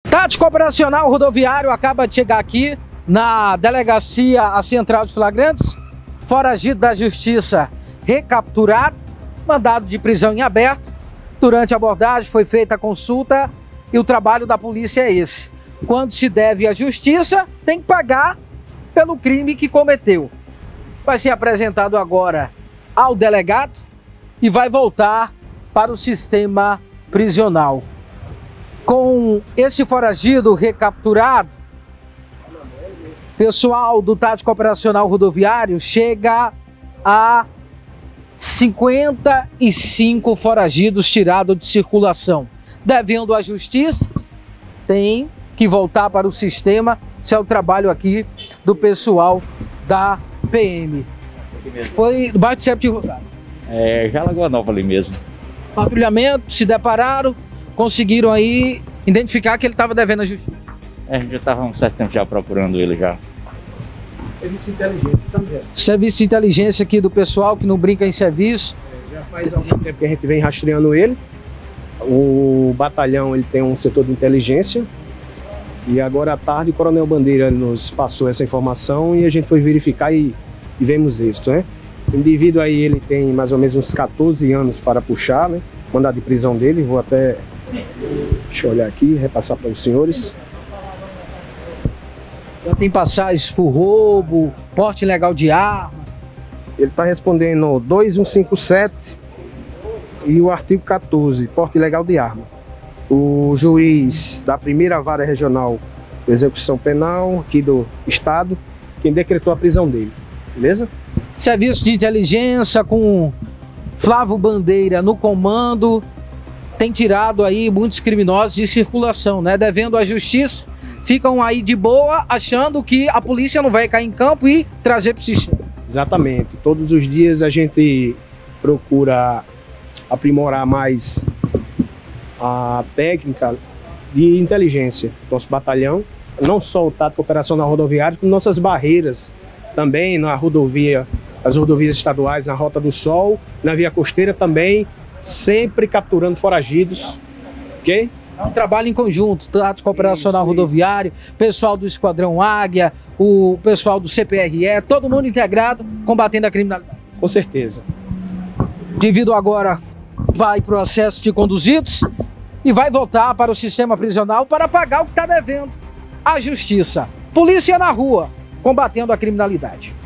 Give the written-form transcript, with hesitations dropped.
Tático Operacional Rodoviário acaba de chegar aqui na delegacia a Central de Flagrantes, foragido da justiça recapturado, mandado de prisão em aberto. Durante a abordagem foi feita a consulta e o trabalho da polícia é esse. Quando se deve à justiça, tem que pagar pelo crime que cometeu. Vai ser apresentado agora ao delegado e vai voltar para o sistema prisional. Com esse foragido recapturado, pessoal do Tático Operacional Rodoviário chega a 55 foragidos tirados de circulação. Devendo à justiça, tem que voltar para o sistema. Esse é o trabalho aqui do pessoal da PM. Foi do bairro de Séptimo Rosário. Já Lagoa Nova ali mesmo. Patrulhamento, se depararam, conseguiram aí identificar que ele estava devendo à justiça. Já estava há um certo tempo já procurando ele já. Serviço de inteligência, sabe? Serviço de inteligência aqui do pessoal que não brinca em serviço. Já faz algum tempo que a gente vem rastreando ele. O batalhão ele tem um setor de inteligência. E agora à tarde o Coronel Bandeira nos passou essa informação e a gente foi verificar e vemos isso, né? O indivíduo aí ele tem mais ou menos uns 14 anos para puxar, né? Mandado de prisão dele, vou até, deixa eu olhar aqui, repassar para os senhores. Já tem passagens por roubo, porte ilegal de arma. Ele está respondendo 2157 e o artigo 14, porte ilegal de arma. O juiz da primeira vara regional de execução penal aqui do estado, quem decretou a prisão dele, beleza? Serviço de inteligência com Flávio Bandeira no comando, tem tirado aí muitos criminosos de circulação, né? Devendo à justiça, ficam aí de boa, achando que a polícia não vai cair em campo e trazer para o sistema. Exatamente. Todos os dias a gente procura aprimorar mais a técnica de inteligência do nosso batalhão, não só o Tático Operacional Rodoviário, como nossas barreiras também na rodovia, as rodovias estaduais, na Rota do Sol, na via costeira também, sempre capturando foragidos, ok? É um trabalho em conjunto, Tático Operacional Rodoviário, pessoal do Esquadrão Águia, o pessoal do CPRE, todo mundo integrado, combatendo a criminalidade. Com certeza. Devido agora, vai para o acesso de conduzidos e vai voltar para o sistema prisional para pagar o que está devendo à justiça. Polícia na rua, combatendo a criminalidade.